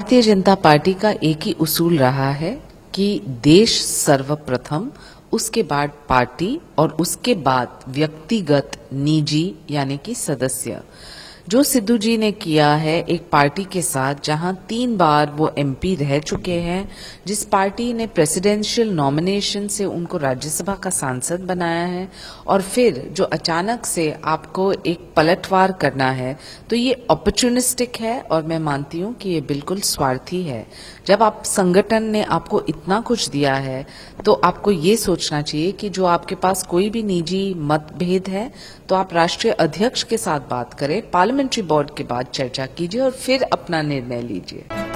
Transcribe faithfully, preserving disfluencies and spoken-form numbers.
Bharatiya Janata party का एक ही उसूल रहा है कि देश सर्वप्रथम, उसके बाद पार्टी और उसके बाद व्यक्तिगत निजी यानी कि सदस्य। जो सिद्धू जी ने किया है एक पार्टी के साथ जहां तीन बार वो एमपी रह चुके हैं, जिस पार्टी ने प्रेसिडेंशियल नॉमिनेशन से उनको राज्यसभा का सांसद बनाया है, और फिर जो अचानक से आपको एक पलटवार करना है, तो ये अपॉर्चुनिस्टिक है और मैं मानती हूं कि ये बिल्कुल स्वार्थी है। जब आप संगठन ने आपको इतना कुछ दिया है तो आपको ये सोचना चाहिए कि जो आपके पास कोई भी निजी मतभेद है तो आप राष्ट्रीय अध्यक्ष के साथ बात करें, पार्लियामेंट्री बोर्ड के बाद चर्चा कीजिए और फिर अपना निर्णय लीजिए।